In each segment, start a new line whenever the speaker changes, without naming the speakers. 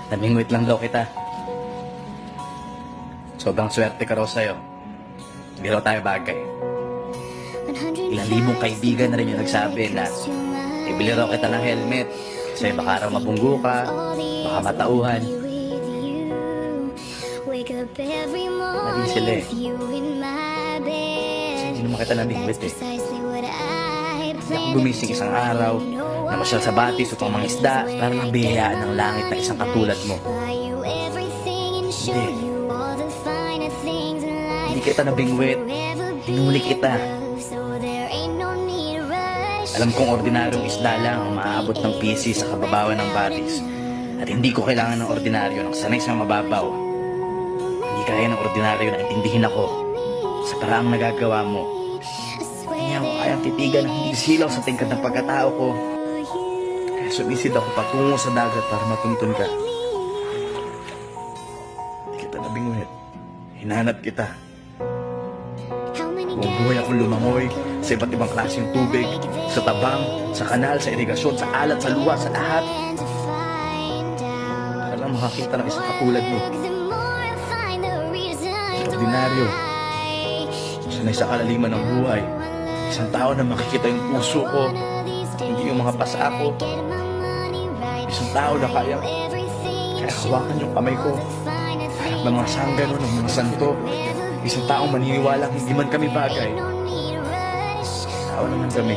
Namingwit lang daw kita. Sobrang swerte ka raw sa'yo. Hindi raw tayo bagay. Ilang libong kaibigan na rin yung nagsabi na ibili raw kita ng helmet kasi baka raw mabunggo ka, baka matauhan. Mali sila eh. Kasi hindi naman kita namingwit eh. Hindi ako gumising isang araw, namasyal sa batis upang mga isda para mabihayaan ng langit na isang katulad mo. Hindi. Hindi kita nabingwit. Hinuli kita. Alam kong ordinaryong isda lang ang maaabot ng PC sa kababawan ng batis. At hindi ko kailangan ng ordinaryo ng sanay sa mababaw. Hindi kaya ng ordinaryo na intindihin ako sa paraang nagagawa mo. Hindi ako kayang titigan ng hindi silaw sa tingkad ng pagkatao ko. Kaya sumisid ako patungo sa dagat para matuntun ka. Hindi kita nabingwit. Hinanap kita. Buong buhay akong lumangoy sa iba't ibang klaseng tubig, sa tabang, sa kanal, sa irigasyon, sa alat, sa luwa, sa lahat. Para lang makakita ng isang katulad mo. Ordinaryo. Sanay sa kalaliman ng buhay. Isang tao na makikita yung puso ko, hindi yung mga pasa ko. Isang tao na kaya hawakan yung kamay ko. Harap ng mga sanggano, ng mga santo. Isang taong maniniwalang hindi man kami bagay. Tao naman kami.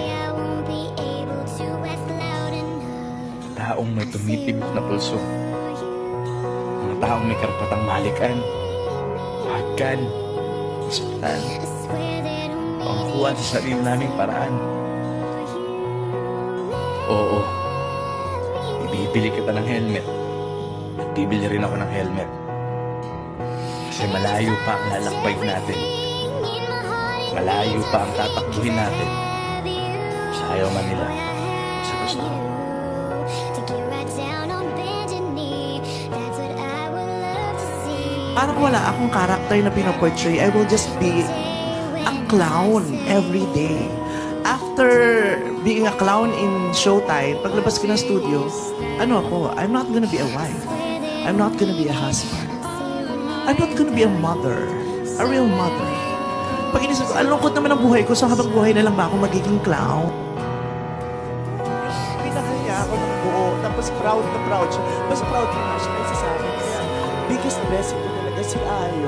Taong may tumitibok na pulso. Mga taong may karapatang malikan, mahagkan, masaktan, o makuha sa sarili naming paraan. Oo, ibibili kita ng helmet at bibili rin ako ng helmet. Kasi malayo pa ang lalakbay natin. Malayo pa ang tatakbuhin natin. Sa ayaw man nila. Sa gusto.
Parang wala akong karakter na pinaportray. I will just be a clown every day. After being a clown in showtime, paglabas ko ng studio, ano ako, I'm not gonna be a wife. I'm not gonna be a husband. I'm not gonna be a mother. A real mother. Pag inisip ko, ang lungkot naman ang buhay ko, so habang buhay na lang ba ako magiging clown? Pinakaya ako ng buo, tapos proud na proud siya. Mas proud na siya kaysa sa akin. Kaya biggest blessing ko talaga si Ayo.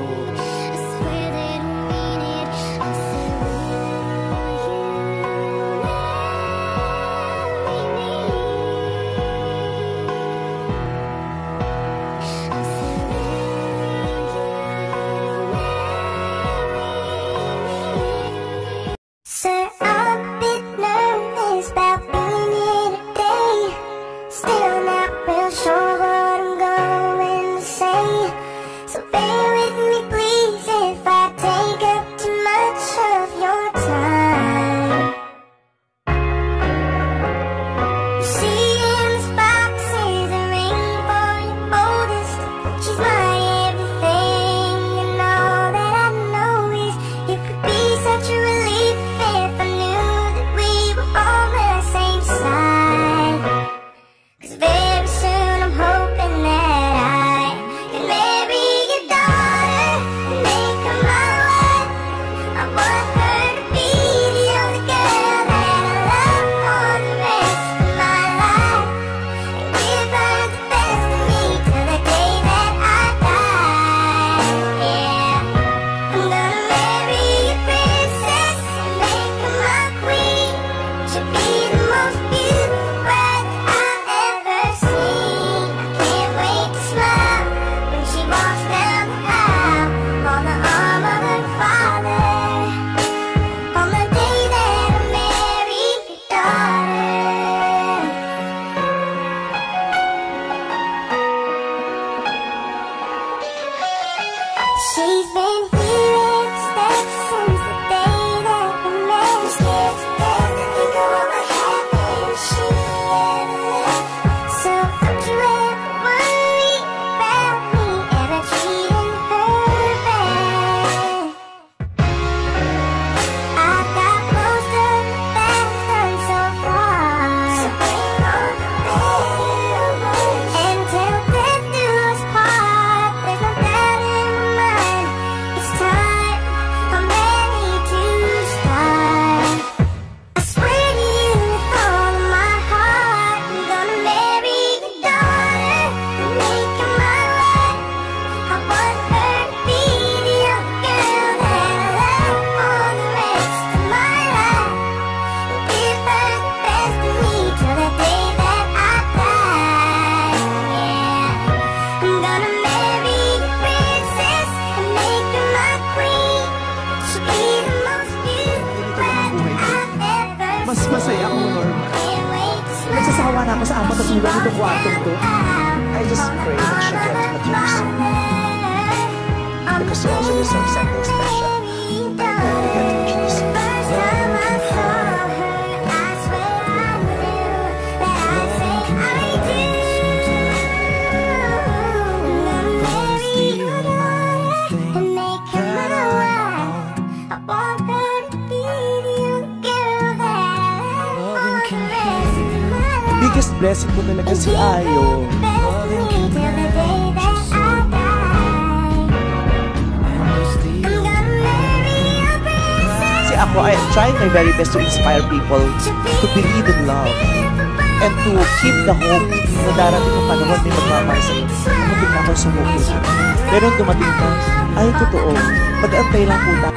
Sir, I'm a bit nervous about being here today. Still not real sure what I'm going to say. So bear with me, please.
naawa na ako sa apat at nila nito kwartong to. I just pray that she get a dream soon. Because she also deserves something special. I pray to get a dream soon. Biggest blessing ko talaga si Ayo. Kasi ako, I am trying my very best to inspire people to believe in love and to keep the hope na darating ang panahon may magmamahal sa iyo. Ako bigla akong sumukil. Pero dumating ka, ay totoo, pag-antay lang po tayo.